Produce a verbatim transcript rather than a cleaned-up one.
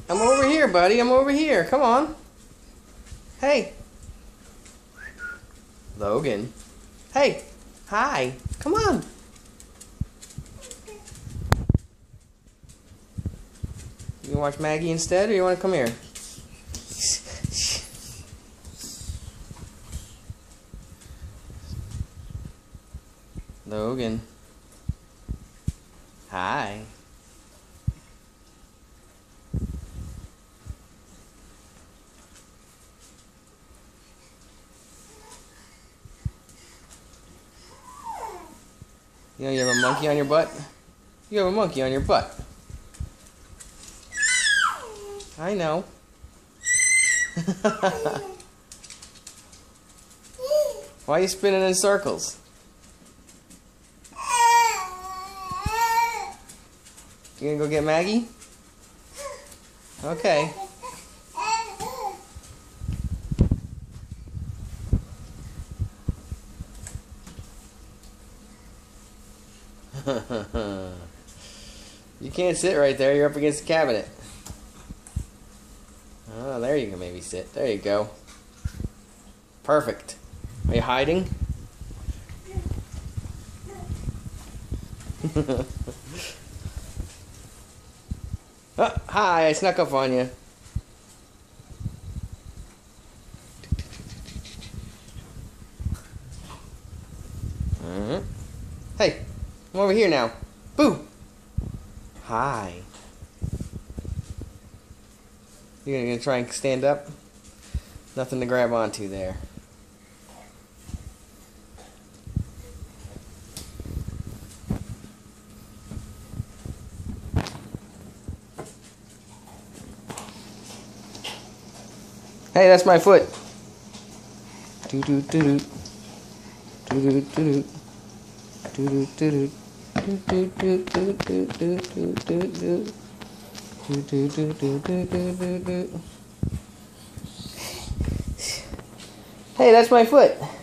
I'm over here, buddy. I'm over here. Come on. Hey. Logan. Hey. Hi. Come on. You want to watch Maggie instead, or you want to come here? Logan. Hi. You know you have a monkey on your butt? You have a monkey on your butt. I know. Why are you spinning in circles? You gonna go get Maggie? Okay. You can't sit right there, you're up against the cabinet. Oh, there you can maybe sit. There you go. Perfect. Are you hiding? Oh, hi, I snuck up on you. Uh-huh. Hey, I'm over here now. Boo! Hi. You're gonna try and stand up? Nothing to grab onto there. Hey, that's my foot. Do do do do do do do do do do. Hey, that's my foot.